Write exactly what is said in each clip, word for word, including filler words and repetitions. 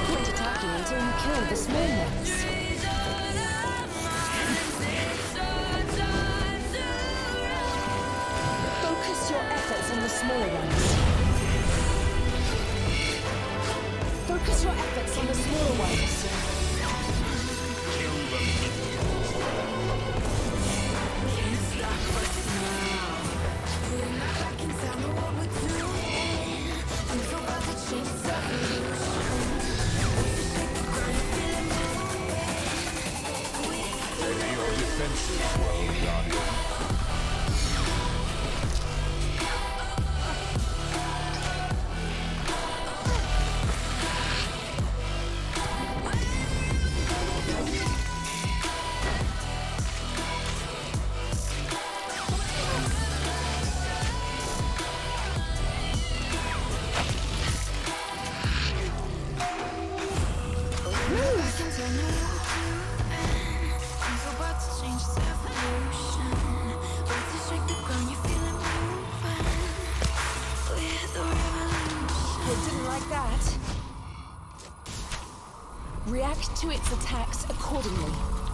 point attacking until you kill the small ones. Focus your efforts on the smaller ones. Focus your efforts on the smaller ones. React to its attacks accordingly.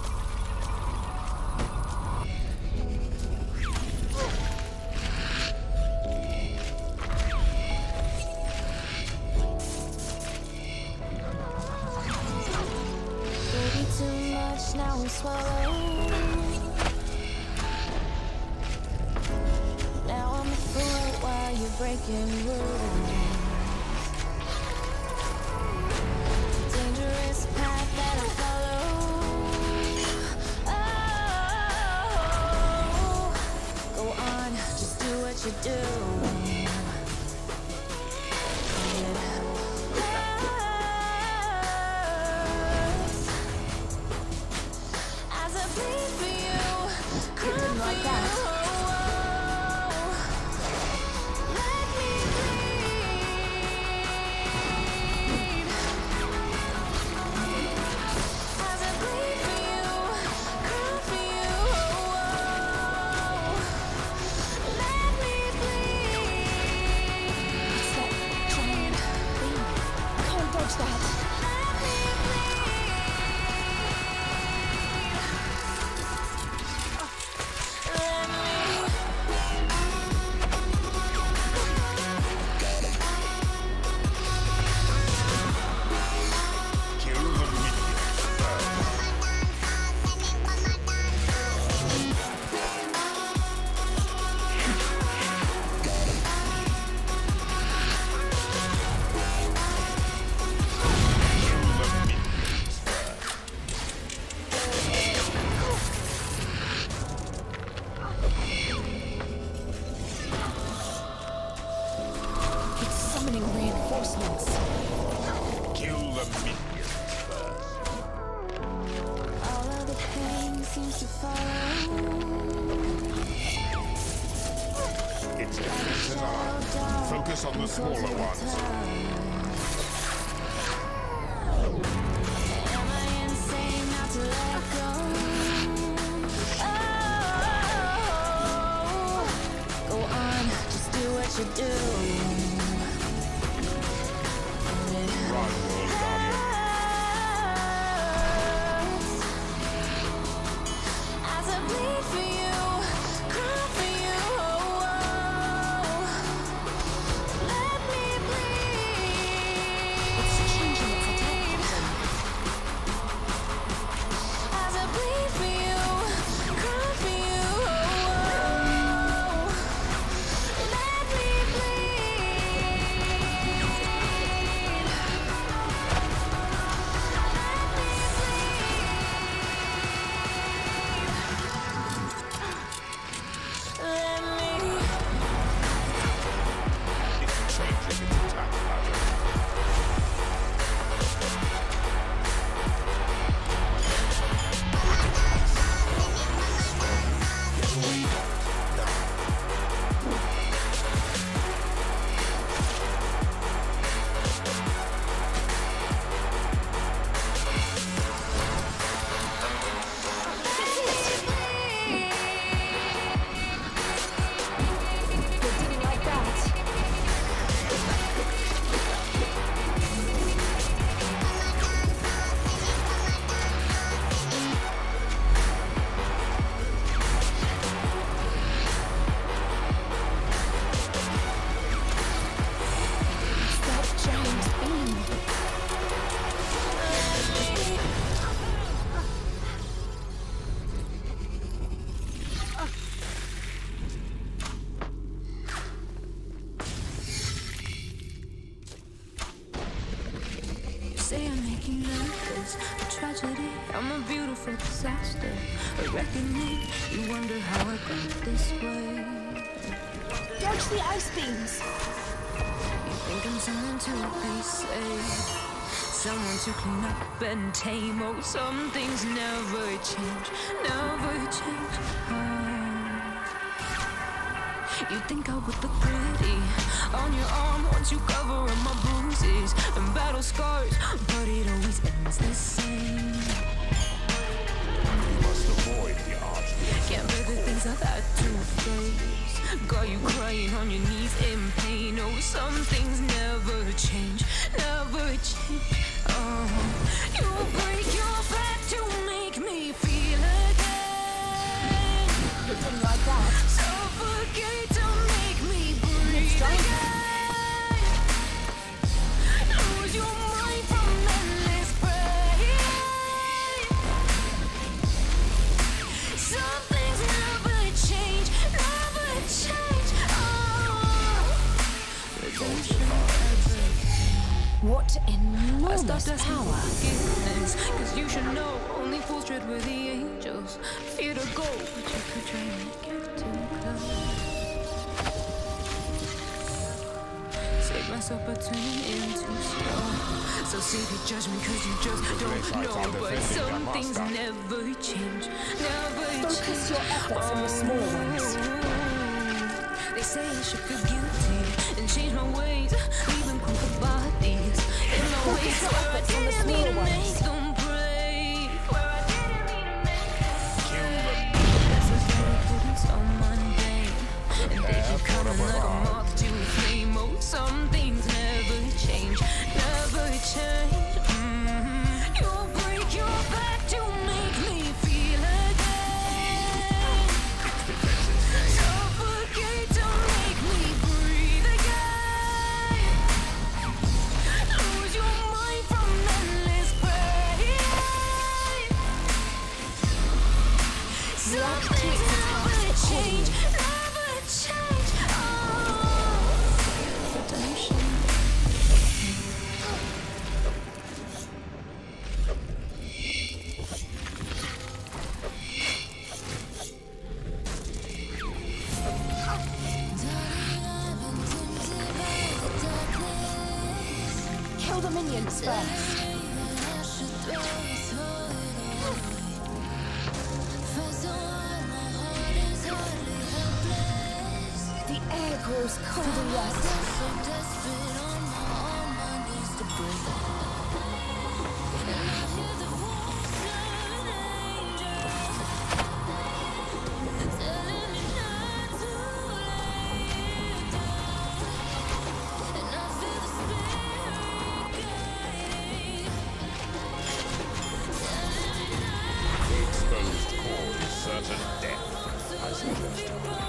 Baby, too much, now we swallow. Now I'm a fool while you're breaking rules. You do. As I bleed for you, cry for you. Let me bleed. As I bleed for you, cry for you. Dodge that. Reinforcements. Kill the minions first. All of the pain seems to follow. It's different tonight. Focus on the smaller ones. Am I insane not to let go? Oh, go on, just do what you do. Run, World Guardian. As I bleed for you, cry for you. Let me bleed. It's changing its attack pattern. As I bleed for you, cry for you. Let me bleed. I'm a beautiful disaster, a reckoning. You wonder how I got this way. Dodge the ice beams. You think I'm someone to be saved, someone to clean up and tame. Oh, some things never change, never change. Oh. You think I would look pretty on your arm once you cover up my bruises and battle scars, but it always ends the same. You must avoid the Arch Glacor. Can't bear the things I've had to face. Got you crying on your knees in pain. Oh, some things never change, never change. Oh, you break your back to make me feel again. Looking like that. Suffocate to make me breathe again. Lose your mind from endless pain. Some things never change, never change. Oh, redemption ever. What I enormous stopped asking power. for forgiveness, cause you should know only fools tread with the angels. Fear to go, but you could try and get too close. Save myself by tuning in too slow. So save your judgment cause you just don't know. But some things never change, never change. Focus your efforts on the smaller ones. They say I should feel guilty and change my ways, leaving crooked bodies in my ways where I didn't mean to make them break, where I didn't mean to make them break. This is very good and so mundane, and they keep coming like a moth to a flame. Oh, some things never change, never change. Mm-hmm. You break your back to make me feel again. Suffocate to make me breathe again. Lose your mind from endless pain. Some things never change, never change. Oh, redemption. Kill the minions first. The air grows colder yet. The exposed core is certain death, I suggest.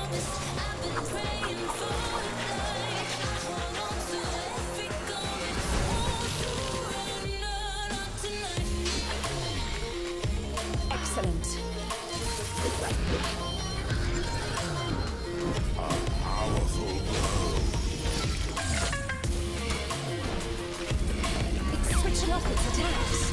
Excellent. A powerful blow. It's switching off its attacks.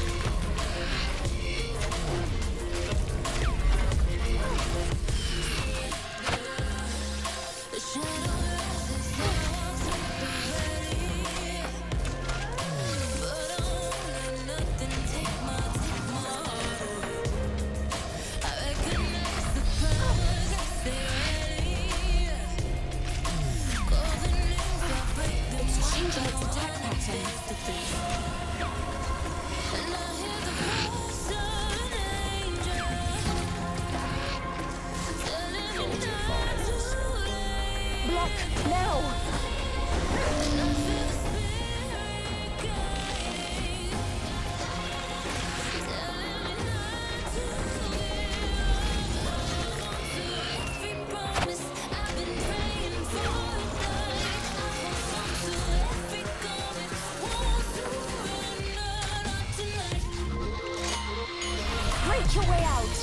It's changing its attack pattern. Block now. Break your way out.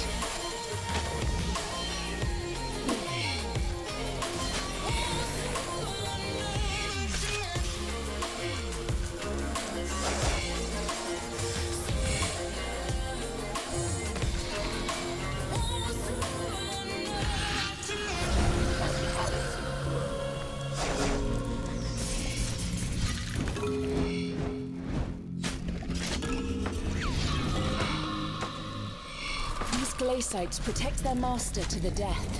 relay sites protect their master to the death.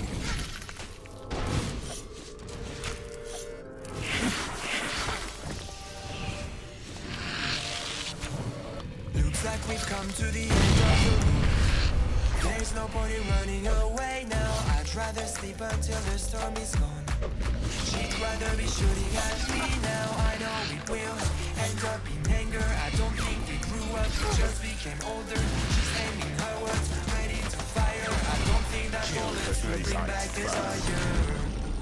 Looks like we've come to the end of the road. There's no point in running away now. I'd rather sleep until the storm is gone. She'd rather be shooting at me now. I know we will end up in anger. I don't think we grew up, we just became older. She's aiming her words, ready to fire. I don't think that bullets will bring back desire.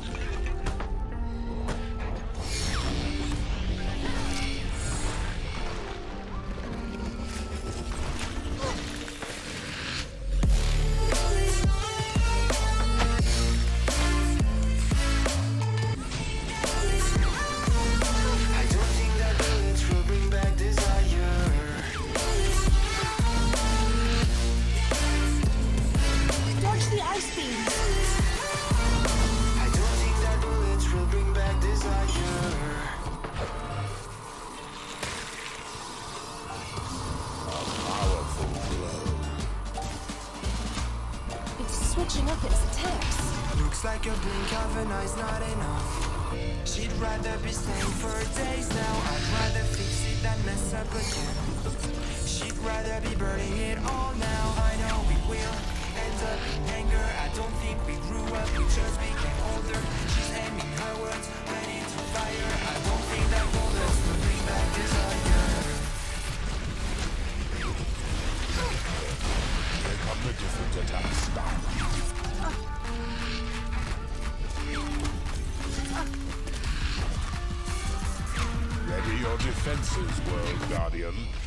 Switching up its attacks. Looks like a blink of an eye's not enough. She'd rather be staying for days now. I'd rather fix it than mess up again. She'd rather be burning it all now. I know we will end up in anger. I don't think we grew up, we just became older. She's aiming her words, ready to fire. I don't think that bullets will bring back desire. Here come the different attack styles. Ready your defenses, World Guardian.